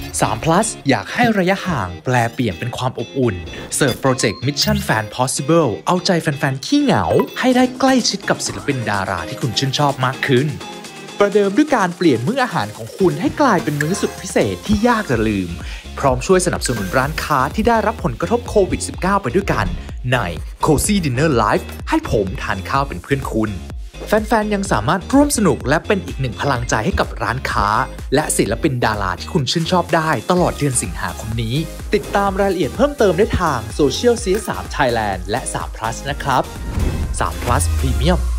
3 plus อยากให้ระยะห่างแปลเปลี่ยนเป็นความอบอุ่นเสิร์ฟโปรเจกต์ Mission Fan Possible เอาใจแฟนๆขี้เหงาให้ได้ใกล้ชิดกับศิลปินดาราที่คุณชื่นชอบมากขึ้นประเดิมด้วยการเปลี่ยนมื้ออาหารของคุณให้กลายเป็นมื้อสุดพิเศษที่ยากจะลืมพร้อมช่วยสนับสนุนร้านค้าที่ได้รับผลกระทบโควิด -19 ไปด้วยกันใน Cozy Dinner Live ให้ผมทานข้าวเป็นเพื่อนคุณแฟนๆยังสามารถร่วมสนุกและเป็นอีกหนึ่งพลังใจให้กับร้านค้าและศิลปินดาราที่คุณชื่นชอบได้ตลอดเดือนสิงหาคมนี้ติดตามรายละเอียดเพิ่มเติมได้ทาง Social CS3 Thailand และ3 Plus นะครับ3 Plus Premium